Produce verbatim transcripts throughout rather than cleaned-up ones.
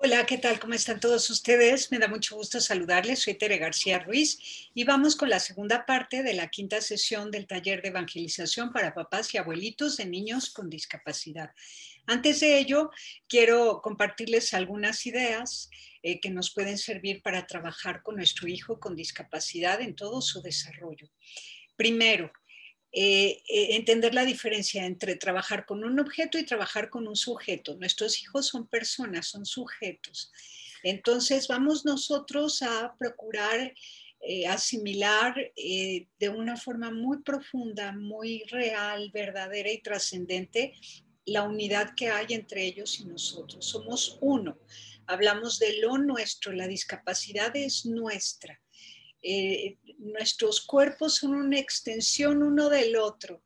Hola, ¿qué tal? ¿Cómo están todos ustedes? Me da mucho gusto saludarles. Soy Tere García Ruiz y vamos con la segunda parte de la quinta sesión del taller de evangelización para papás y abuelitos de niños con discapacidad. Antes de ello, quiero compartirles algunas ideas eh, que nos pueden servir para trabajar con nuestro hijo con discapacidad en todo su desarrollo. Primero, eh, eh, entender la diferencia entre trabajar con un objeto y trabajar con un sujeto. Nuestros hijos son personas, son sujetos. Entonces vamos nosotros a procurar eh, asimilar eh, de una forma muy profunda, muy real, verdadera y trascendente la unidad que hay entre ellos y nosotros. Somos uno. Hablamos de lo nuestro, la discapacidad es nuestra. Eh, nuestros cuerpos son una extensión uno del otro.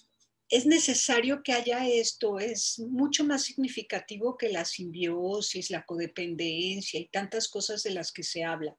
Es necesario que haya esto, es mucho más significativo que la simbiosis, la codependencia y tantas cosas de las que se habla.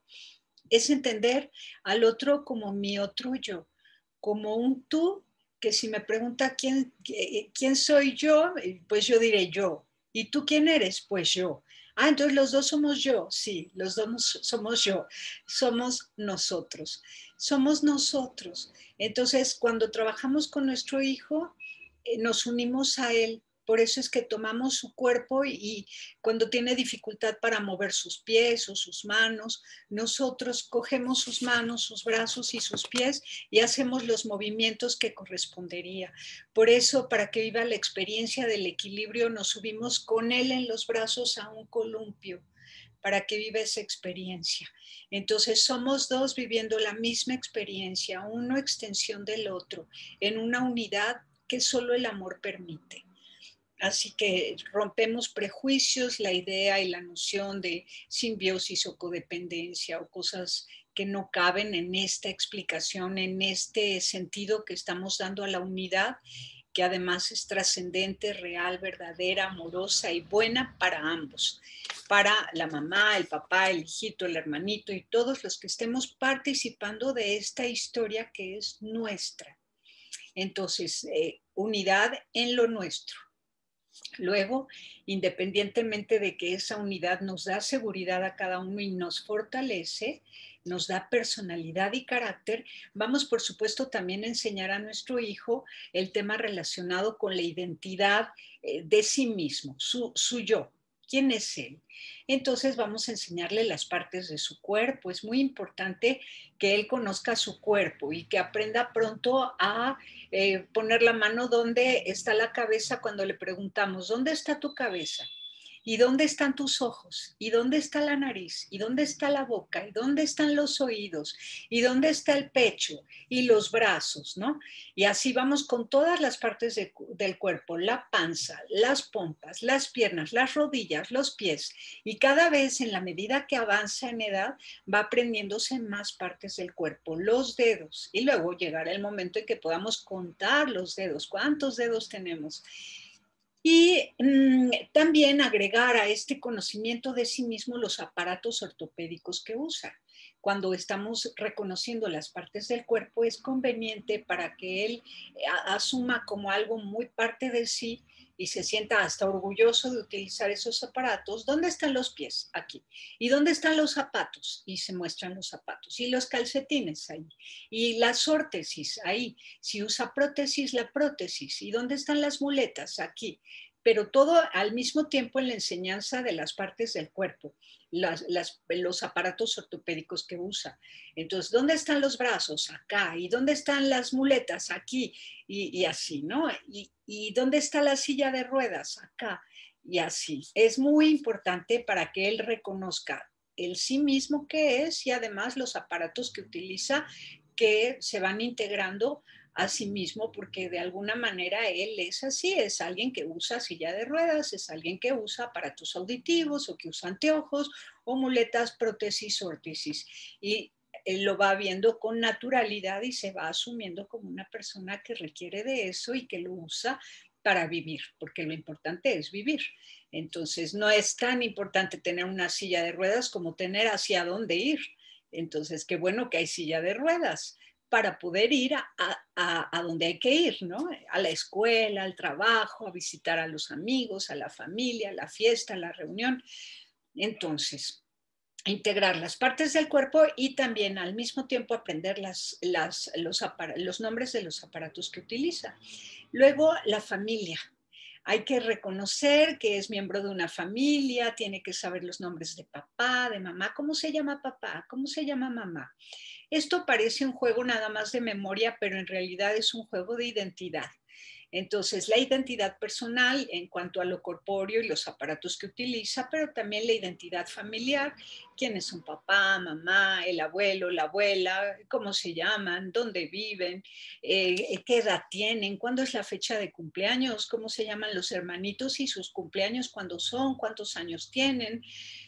Es entender al otro como mi otro yo, como un tú, que si me pregunta quién, quién soy yo, pues yo diré yo. ¿Y tú quién eres? Pues yo. Ah, entonces los dos somos yo. Sí, los dos somos yo. Somos nosotros. Somos nosotros. Entonces, cuando trabajamos con nuestro hijo, eh, nos unimos a él. Por eso es que tomamos su cuerpo y, y cuando tiene dificultad para mover sus pies o sus manos, nosotros cogemos sus manos, sus brazos y sus pies y hacemos los movimientos que correspondería. Por eso, para que viva la experiencia del equilibrio, nos subimos con él en los brazos a un columpio para que viva esa experiencia. Entonces somos dos viviendo la misma experiencia, uno extensión del otro, en una unidad que solo el amor permite. Así que rompemos prejuicios, la idea y la noción de simbiosis o codependencia o cosas que no caben en esta explicación, en este sentido que estamos dando a la unidad, que además es trascendente, real, verdadera, amorosa y buena para ambos, para la mamá, el papá, el hijito, el hermanito y todos los que estemos participando de esta historia que es nuestra. Entonces, eh, unidad en lo nuestro. Luego, independientemente de que esa unidad nos da seguridad a cada uno y nos fortalece, nos da personalidad y carácter, vamos por supuesto también a enseñar a nuestro hijo el tema relacionado con la identidad eh, de sí mismo, su, su yo. ¿Quién es él? Entonces vamos a enseñarle las partes de su cuerpo. Es muy importante que él conozca su cuerpo y que aprenda pronto a eh, poner la mano donde está la cabeza cuando le preguntamos, ¿dónde está tu cabeza? ¿Y dónde están tus ojos? ¿Y dónde está la nariz? ¿Y dónde está la boca? ¿Y dónde están los oídos? ¿Y dónde está el pecho? Y los brazos, ¿no? Y así vamos con todas las partes de, del cuerpo, la panza, las pompas, las piernas, las rodillas, los pies. Y cada vez en la medida que avanza en edad, va aprendiéndose más partes del cuerpo, los dedos. Y luego llegará el momento en que podamos contar los dedos. ¿Cuántos dedos tenemos? Y mmm, también agregar a este conocimiento de sí mismo los aparatos ortopédicos que usa. Cuando estamos reconociendo las partes del cuerpo, es conveniente para que él asuma como algo muy parte de sí y se sienta hasta orgulloso de utilizar esos aparatos. ¿Dónde están los pies? Aquí. ¿Y dónde están los zapatos? Y se muestran los zapatos. Y los calcetines ahí. Y las órtesis ahí. Si usa prótesis, la prótesis. ¿Y dónde están las muletas? Aquí. Pero todo al mismo tiempo en la enseñanza de las partes del cuerpo, las, las, los aparatos ortopédicos que usa. Entonces, ¿dónde están los brazos? Acá. ¿Y dónde están las muletas? Aquí. Y, y así, ¿no? Y, ¿Y dónde está la silla de ruedas? Acá. Y así. Es muy importante para que él reconozca el sí mismo que es y además los aparatos que utiliza que se van integrando a sí mismo, porque de alguna manera él es así, es alguien que usa silla de ruedas, es alguien que usa aparatos auditivos o que usa anteojos o muletas, prótesis, órtesis. Y él lo va viendo con naturalidad y se va asumiendo como una persona que requiere de eso y que lo usa para vivir, porque lo importante es vivir. Entonces, no es tan importante tener una silla de ruedas como tener hacia dónde ir. Entonces, qué bueno que hay silla de ruedas para poder ir a, a, a donde hay que ir, ¿no? A la escuela, al trabajo, a visitar a los amigos, a la familia, a la fiesta, a la reunión. Entonces, integrar las partes del cuerpo y también al mismo tiempo aprender las, las, los, los nombres de los aparatos que utiliza. Luego, la familia. Hay que reconocer que es miembro de una familia, tiene que saber los nombres de papá, de mamá, cómo se llama papá, cómo se llama mamá. Esto parece un juego nada más de memoria, pero en realidad es un juego de identidad. Entonces, la identidad personal en cuanto a lo corpóreo y los aparatos que utiliza, pero también la identidad familiar, quiénes son papá, mamá, el abuelo, la abuela, cómo se llaman, dónde viven, eh, qué edad tienen, cuándo es la fecha de cumpleaños, cómo se llaman los hermanitos y sus cumpleaños, cuándo son, cuántos años tienen.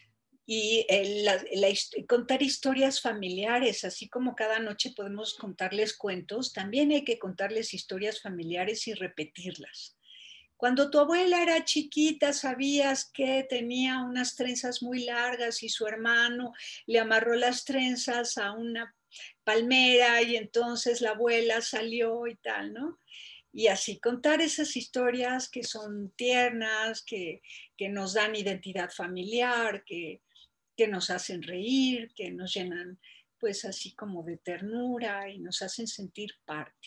Y eh, la, la, contar historias familiares, así como cada noche podemos contarles cuentos, también hay que contarles historias familiares y repetirlas. Cuando tu abuela era chiquita, sabías que tenía unas trenzas muy largas y su hermano le amarró las trenzas a una palmera y entonces la abuela salió y tal, ¿no? Y así contar esas historias que son tiernas, que, que nos dan identidad familiar, que, que nos hacen reír, que nos llenan pues así como de ternura y nos hacen sentir parte.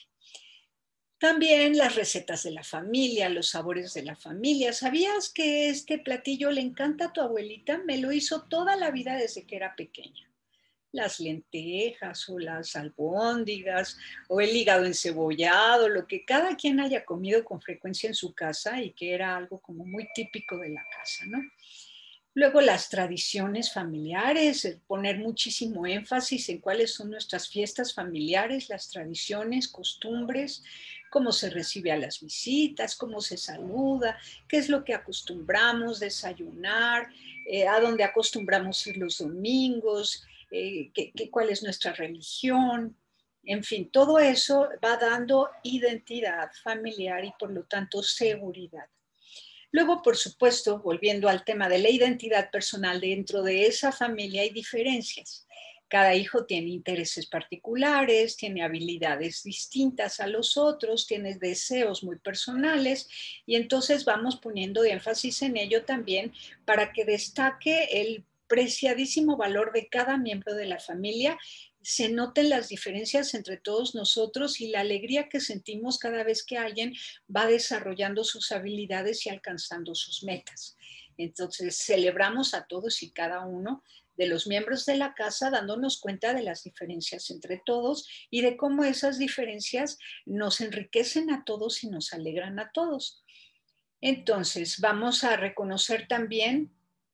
También las recetas de la familia, los sabores de la familia. ¿Sabías que este platillo le encanta a tu abuelita? Me lo hizo toda la vida desde que era pequeña. Las lentejas o las albóndigas o el hígado encebollado, lo que cada quien haya comido con frecuencia en su casa y que era algo como muy típico de la casa, ¿no? Luego las tradiciones familiares, el poner muchísimo énfasis en cuáles son nuestras fiestas familiares, las tradiciones, costumbres, cómo se recibe a las visitas, cómo se saluda, qué es lo que acostumbramos desayunar, eh, a dónde acostumbramos ir los domingos, eh, qué, qué, cuál es nuestra religión. En fin, todo eso va dando identidad familiar y por lo tanto seguridad. Luego, por supuesto, volviendo al tema de la identidad personal, dentro de esa familia hay diferencias. Cada hijo tiene intereses particulares, tiene habilidades distintas a los otros, tiene deseos muy personales y entonces vamos poniendo énfasis en ello también para que destaque el preciadísimo valor de cada miembro de la familia, se noten las diferencias entre todos nosotros y la alegría que sentimos cada vez que alguien va desarrollando sus habilidades y alcanzando sus metas. Entonces, celebramos a todos y cada uno de los miembros de la casa dándonos cuenta de las diferencias entre todos y de cómo esas diferencias nos enriquecen a todos y nos alegran a todos. Entonces, vamos a reconocer también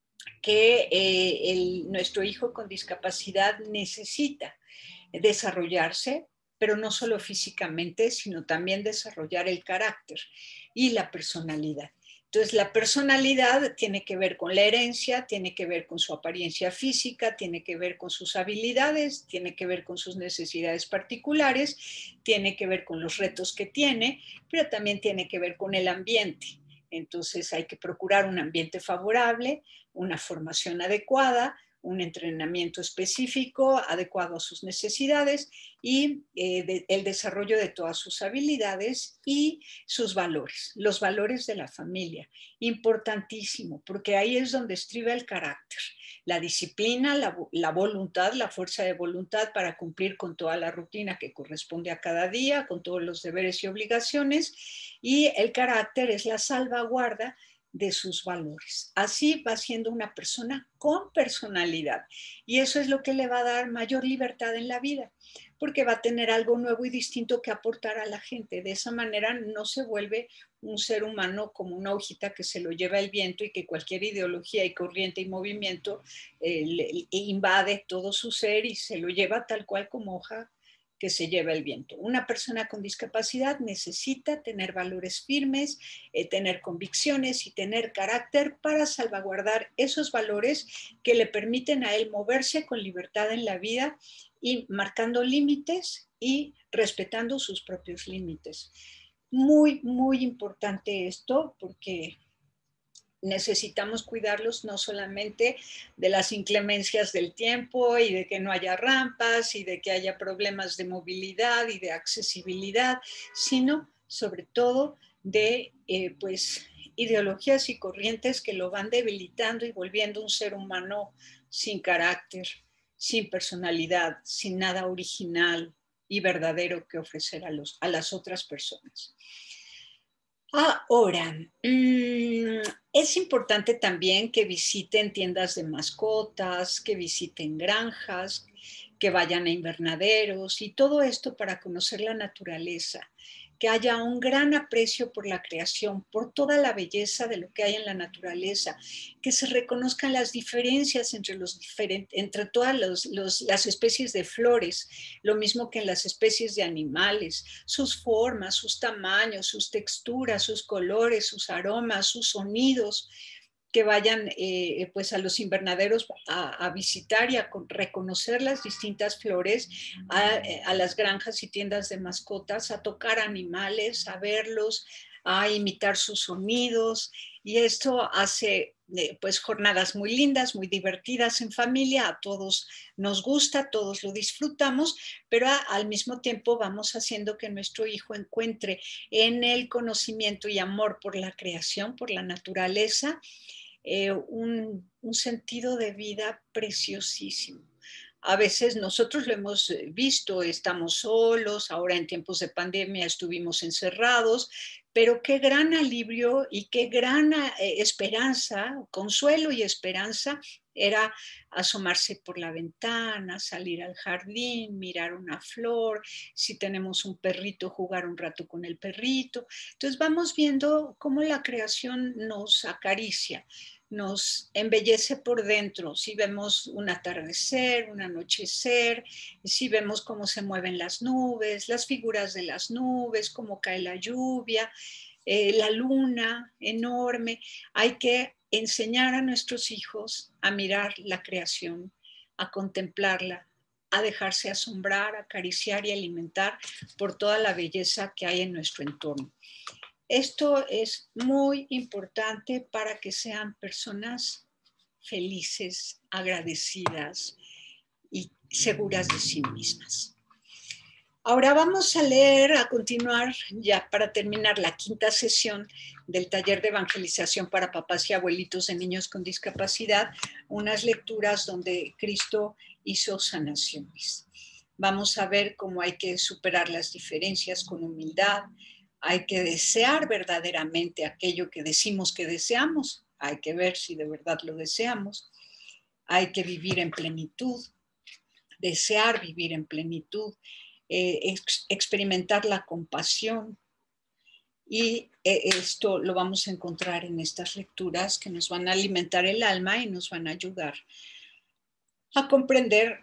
que eh, el, nuestro hijo con discapacidad necesita desarrollarse, pero no solo físicamente, sino también desarrollar el carácter y la personalidad. Entonces, la personalidad tiene que ver con la herencia, tiene que ver con su apariencia física, tiene que ver con sus habilidades, tiene que ver con sus necesidades particulares, tiene que ver con los retos que tiene, pero también tiene que ver con el ambiente. Entonces, hay que procurar un ambiente favorable, una formación adecuada, un entrenamiento específico adecuado a sus necesidades y eh, de, el desarrollo de todas sus habilidades y sus valores, los valores de la familia. Importantísimo, porque ahí es donde estriba el carácter, la disciplina, la, la voluntad, la fuerza de voluntad para cumplir con toda la rutina que corresponde a cada día, con todos los deberes y obligaciones, y el carácter es la salvaguarda de sus valores. Así va siendo una persona con personalidad y eso es lo que le va a dar mayor libertad en la vida, porque va a tener algo nuevo y distinto que aportar a la gente. De esa manera no se vuelve un ser humano como una hojita que se lo lleva el viento y que cualquier ideología y corriente y movimiento eh, le, invade todo su ser y se lo lleva tal cual como hoja que se lleva el viento. Una persona con discapacidad necesita tener valores firmes, eh, tener convicciones y tener carácter para salvaguardar esos valores que le permiten a él moverse con libertad en la vida y marcando límites y respetando sus propios límites. Muy, muy importante esto porque necesitamos cuidarlos no solamente de las inclemencias del tiempo y de que no haya rampas y de que haya problemas de movilidad y de accesibilidad, sino sobre todo de eh, pues, ideologías y corrientes que lo van debilitando y volviendo un ser humano sin carácter, sin personalidad, sin nada original y verdadero que ofrecer a, los, a las otras personas. Ahora, mmm, es importante también que visiten tiendas de mascotas, que visiten granjas, que vayan a invernaderos y todo esto para conocer la naturaleza, que haya un gran aprecio por la creación, por toda la belleza de lo que hay en la naturaleza, que se reconozcan las diferencias entre, los diferentes, entre todas los, los, las especies de flores, lo mismo que en las especies de animales, sus formas, sus tamaños, sus texturas, sus colores, sus aromas, sus sonidos, que vayan eh, pues a los invernaderos a, a visitar y a con, reconocer las distintas flores, a, a las granjas y tiendas de mascotas, a tocar animales, a verlos, a imitar sus sonidos, y esto hace eh, pues jornadas muy lindas, muy divertidas en familia, a todos nos gusta, todos lo disfrutamos, pero a, al mismo tiempo vamos haciendo que nuestro hijo encuentre en el conocimiento y amor por la creación, por la naturaleza, Eh, un, un sentido de vida preciosísimo. A veces nosotros lo hemos visto, estamos solos, ahora en tiempos de pandemia estuvimos encerrados, pero qué gran alivio y qué gran eh, esperanza, consuelo y esperanza era asomarse por la ventana, salir al jardín, mirar una flor, si tenemos un perrito, jugar un rato con el perrito. Entonces vamos viendo cómo la creación nos acaricia, nos embellece por dentro, si vemos un atardecer, un anochecer, si vemos cómo se mueven las nubes, las figuras de las nubes, cómo cae la lluvia, eh, la luna enorme. Hay que enseñar a nuestros hijos a mirar la creación, a contemplarla, a dejarse asombrar, acariciar y alimentar por toda la belleza que hay en nuestro entorno. Esto es muy importante para que sean personas felices, agradecidas y seguras de sí mismas. Ahora vamos a leer, a continuar, ya para terminar la quinta sesión del taller de evangelización para papás y abuelitos de niños con discapacidad, unas lecturas donde Cristo hizo sanaciones. Vamos a ver cómo hay que superar las diferencias con humildad, hay que desear verdaderamente aquello que decimos que deseamos, hay que ver si de verdad lo deseamos, hay que vivir en plenitud, desear vivir en plenitud, eh, ex experimentar la compasión, y eh, esto lo vamos a encontrar en estas lecturas que nos van a alimentar el alma y nos van a ayudar a comprender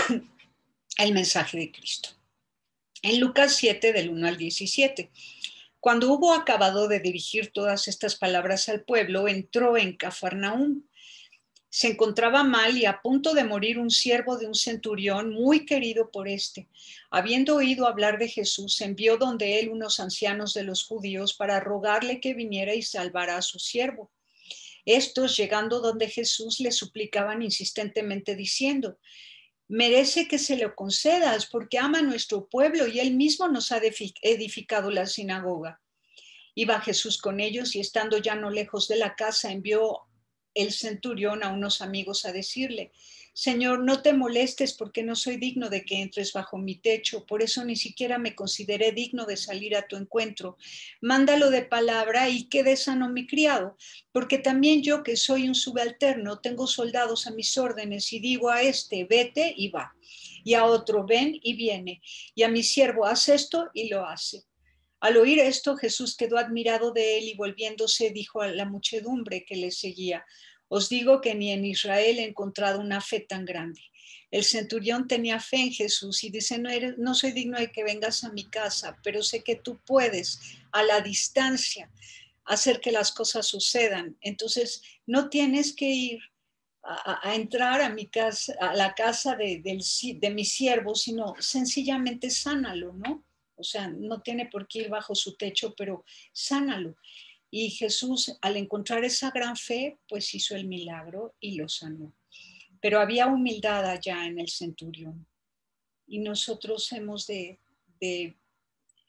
el mensaje de Cristo. En Lucas siete, del uno al diecisiete. Cuando hubo acabado de dirigir todas estas palabras al pueblo, entró en Cafarnaúm. Se encontraba mal y a punto de morir un siervo de un centurión muy querido por éste. Habiendo oído hablar de Jesús, envió donde él unos ancianos de los judíos para rogarle que viniera y salvara a su siervo. Estos, llegando donde Jesús, le suplicaban insistentemente diciendo: merece que se lo concedas porque ama a nuestro pueblo y él mismo nos ha edificado la sinagoga. Iba Jesús con ellos y estando ya no lejos de la casa, envió el centurión a unos amigos a decirle: Señor, no te molestes porque no soy digno de que entres bajo mi techo, por eso ni siquiera me consideré digno de salir a tu encuentro. Mándalo de palabra y quede sano mi criado, porque también yo, que soy un subalterno, tengo soldados a mis órdenes y digo a este: vete, y va, y a otro: ven, y viene, y a mi siervo: haz esto, y lo hace. Al oír esto, Jesús quedó admirado de él y volviéndose dijo a la muchedumbre que le seguía: os digo que ni en Israel he encontrado una fe tan grande. El centurión tenía fe en Jesús y dice: no, eres, no soy digno de que vengas a mi casa, pero sé que tú puedes a la distancia hacer que las cosas sucedan. Entonces no tienes que ir a, a entrar a mi casa, a la casa de, de, de mi siervo, sino sencillamente sánalo, ¿no? O sea, no tiene por qué ir bajo su techo, pero sánalo. Y Jesús, al encontrar esa gran fe, pues hizo el milagro y lo sanó. Pero había humildad allá en el centurión. Y nosotros hemos de, de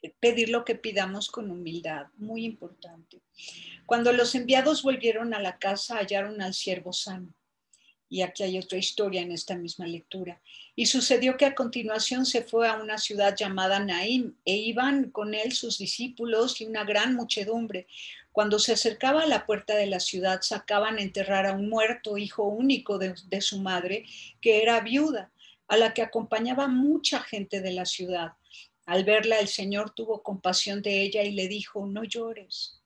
pedir lo que pidamos con humildad, muy importante. Cuando los enviados volvieron a la casa, hallaron al siervo sano. Y aquí hay otra historia en esta misma lectura. Y sucedió que a continuación se fue a una ciudad llamada Naín, e iban con él sus discípulos y una gran muchedumbre. Cuando se acercaba a la puerta de la ciudad, sacaban a enterrar a un muerto, hijo único de, de su madre, que era viuda, a la que acompañaba mucha gente de la ciudad. Al verla, el Señor tuvo compasión de ella y le dijo: no llores.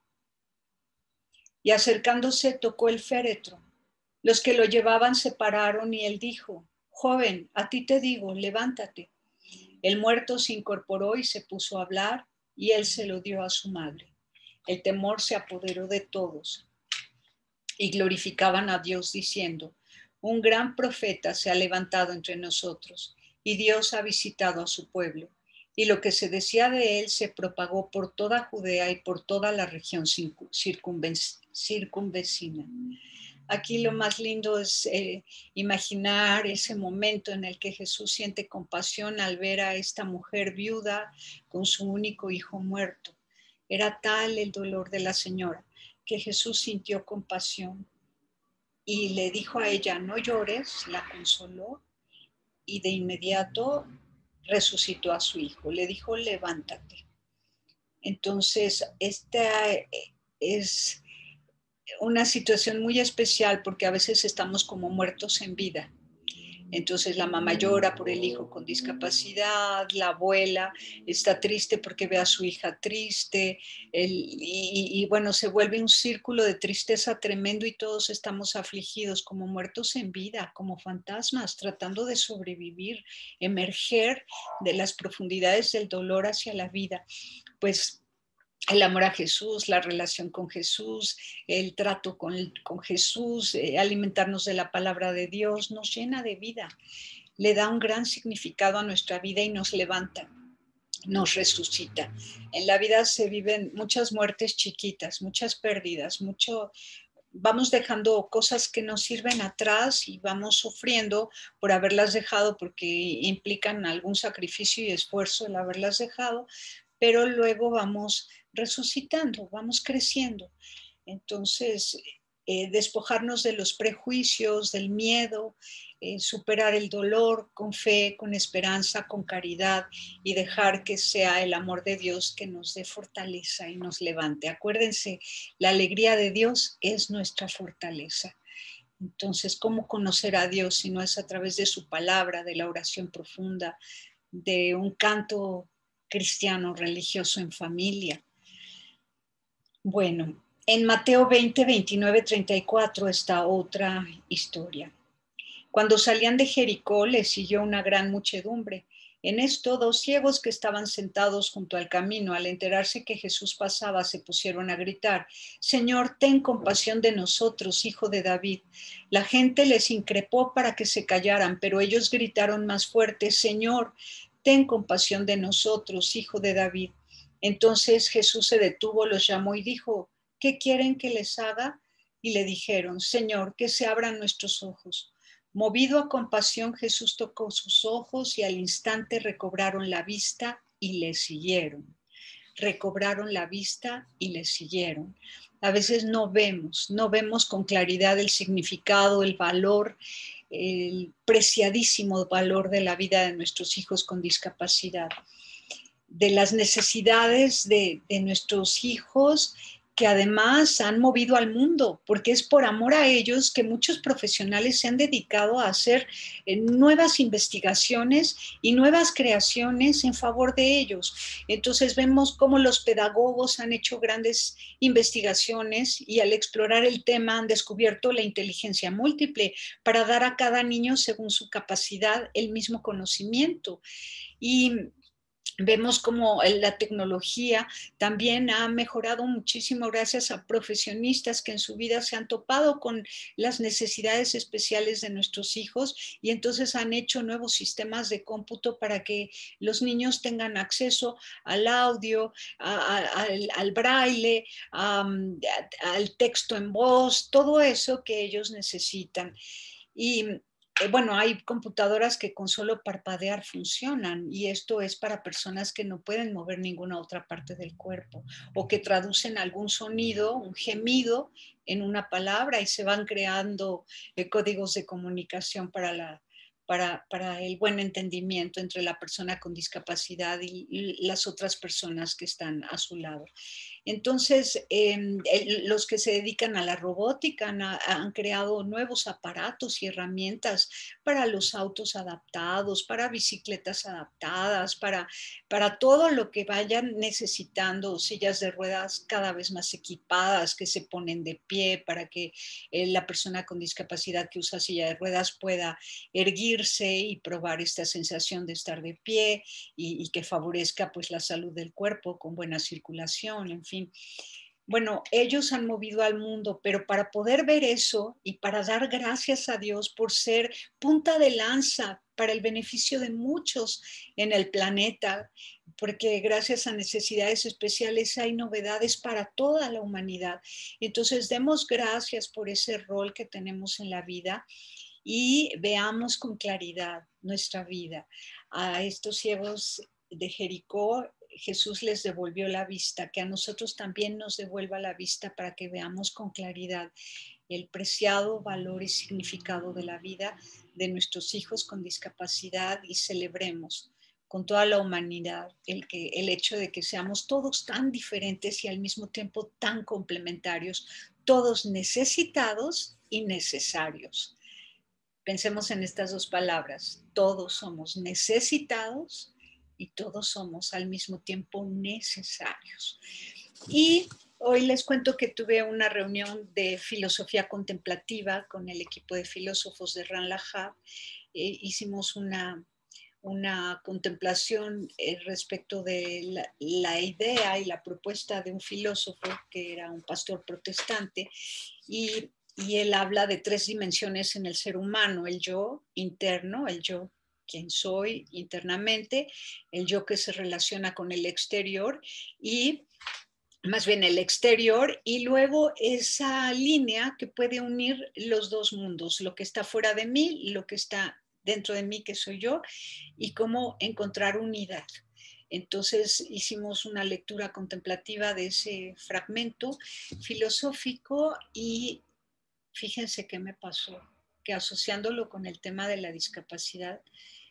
Y acercándose, tocó el féretro. Los que lo llevaban se pararon y él dijo: joven, a ti te digo, levántate. El muerto se incorporó y se puso a hablar, y él se lo dio a su madre. El temor se apoderó de todos y glorificaban a Dios diciendo: un gran profeta se ha levantado entre nosotros, y Dios ha visitado a su pueblo. Y lo que se decía de él se propagó por toda Judea y por toda la región circunvecina. Aquí lo más lindo es eh, imaginar ese momento en el que Jesús siente compasión al ver a esta mujer viuda con su único hijo muerto. Era tal el dolor de la señora que Jesús sintió compasión y le dijo a ella: no llores, la consoló, y de inmediato resucitó a su hijo. Le dijo: levántate. Entonces, esta es una situación muy especial porque a veces estamos como muertos en vida. Entonces la mamá llora por el hijo con discapacidad, la abuela está triste porque ve a su hija triste, el, y, y bueno, se vuelve un círculo de tristeza tremendo y todos estamos afligidos como muertos en vida, como fantasmas, tratando de sobrevivir, emerger de las profundidades del dolor hacia la vida. Pues el amor a Jesús, la relación con Jesús, el trato con, con Jesús, eh, alimentarnos de la palabra de Dios, nos llena de vida, le da un gran significado a nuestra vida y nos levanta, nos resucita. En la vida se viven muchas muertes chiquitas, muchas pérdidas, mucho, vamos dejando cosas que nos sirven atrás y vamos sufriendo por haberlas dejado porque implican algún sacrificio y esfuerzo el haberlas dejado, pero luego vamos resucitando, vamos creciendo. Entonces, eh, despojarnos de los prejuicios, del miedo, eh, superar el dolor con fe, con esperanza, con caridad y dejar que sea el amor de Dios que nos dé fortaleza y nos levante. Acuérdense, la alegría de Dios es nuestra fortaleza. Entonces, ¿cómo conocer a Dios si no es a través de su palabra, de la oración profunda, de un canto cristiano religioso en familia? Bueno, en Mateo veinte, veintinueve, treinta y cuatro está otra historia. Cuando salían de Jericó, les siguió una gran muchedumbre. En esto, dos ciegos que estaban sentados junto al camino, al enterarse que Jesús pasaba, se pusieron a gritar: Señor, ten compasión de nosotros, hijo de David. La gente les increpó para que se callaran, pero ellos gritaron más fuerte: Señor, ten compasión de nosotros, hijo de David. Entonces Jesús se detuvo, los llamó y dijo: ¿qué quieren que les haga? Y le dijeron: Señor, que se abran nuestros ojos. Movido a compasión, Jesús tocó sus ojos y al instante recobraron la vista y le siguieron. Recobraron la vista y le siguieron. A veces no vemos, no vemos con claridad el significado, el valor, el preciadísimo valor de la vida de nuestros hijos con discapacidad, de las necesidades de, de nuestros hijos, que además han movido al mundo, porque es por amor a ellos que muchos profesionales se han dedicado a hacer eh, nuevas investigaciones y nuevas creaciones en favor de ellos. Entonces vemos cómo los pedagogos han hecho grandes investigaciones y al explorar el tema han descubierto la inteligencia múltiple para dar a cada niño, según su capacidad, el mismo conocimiento. Y vemos como la tecnología también ha mejorado muchísimo gracias a profesionistas que en su vida se han topado con las necesidades especiales de nuestros hijos y entonces han hecho nuevos sistemas de cómputo para que los niños tengan acceso al audio, a, a, al, al braille, a, a, al texto en voz, todo eso que ellos necesitan. Y eh, bueno, hay computadoras que con solo parpadear funcionan y esto es para personas que no pueden mover ninguna otra parte del cuerpo o que traducen algún sonido, un gemido en una palabra y se van creando eh, códigos de comunicación para la para, para el buen entendimiento entre la persona con discapacidad y, y las otras personas que están a su lado. Entonces, eh, el, los que se dedican a la robótica han, han, creado nuevos aparatos y herramientas para los autos adaptados, para bicicletas adaptadas, para, para todo lo que vayan necesitando, sillas de ruedas cada vez más equipadas que se ponen de pie para que eh, la persona con discapacidad que usa silla de ruedas pueda erguirse y probar esta sensación de estar de pie y, y que favorezca pues la salud del cuerpo con buena circulación, en fin. Bueno, ellos han movido al mundo, pero para poder ver eso y para dar gracias a Dios por ser punta de lanza para el beneficio de muchos en el planeta, porque gracias a necesidades especiales hay novedades para toda la humanidad. Entonces, demos gracias por ese rol que tenemos en la vida y veamos con claridad nuestra vida. A estos ciegos de Jericó, Jesús les devolvió la vista, que a nosotros también nos devuelva la vista para que veamos con claridad el preciado valor y significado de la vida de nuestros hijos con discapacidad y celebremos con toda la humanidad el, que, el hecho de que seamos todos tan diferentes y al mismo tiempo tan complementarios, todos necesitados y necesarios. Pensemos en estas dos palabras, todos somos necesitados y todos somos al mismo tiempo necesarios. Y hoy les cuento que tuve una reunión de filosofía contemplativa con el equipo de filósofos de Ranlahab. Eh, hicimos una, una contemplación eh, respecto de la, la idea y la propuesta de un filósofo que era un pastor protestante y Y él habla de tres dimensiones en el ser humano, el yo interno, el yo quien soy internamente, el yo que se relaciona con el exterior y más bien el exterior y luego esa línea que puede unir los dos mundos, lo que está fuera de mí y lo que está dentro de mí, que soy yo, y cómo encontrar unidad. Entonces hicimos una lectura contemplativa de ese fragmento filosófico y fíjense qué me pasó, que asociándolo con el tema de la discapacidad,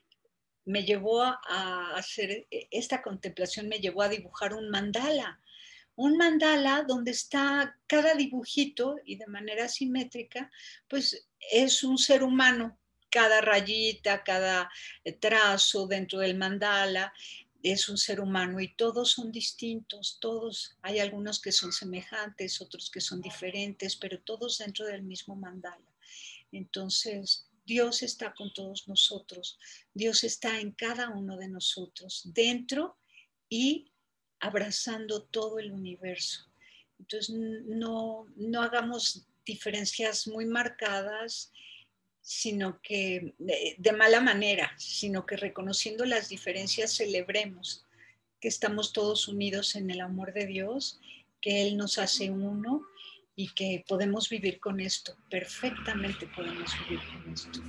me llevó a hacer, esta contemplación me llevó a dibujar un mandala, un mandala donde está cada dibujito y de manera simétrica, pues es un ser humano, cada rayita, cada trazo dentro del mandala es un ser humano y todos son distintos, todos, hay algunos que son semejantes, otros que son diferentes, pero todos dentro del mismo mandala. Entonces, Dios está con todos nosotros, Dios está en cada uno de nosotros, dentro y abrazando todo el universo. Entonces, no, no hagamos diferencias muy marcadas, sino que de, de mala manera, sino que reconociendo las diferencias celebremos que estamos todos unidos en el amor de Dios, que Él nos hace uno y que podemos vivir con esto, perfectamente podemos vivir con esto.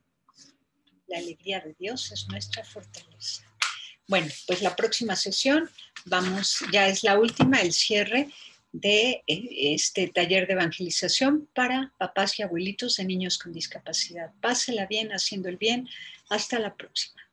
La alegría de Dios es nuestra fortaleza. Bueno, pues la próxima sesión vamos, ya es la última, el cierre de este taller de evangelización para papás y abuelitos de niños con discapacidad. Pásela bien haciendo el bien. Hasta la próxima.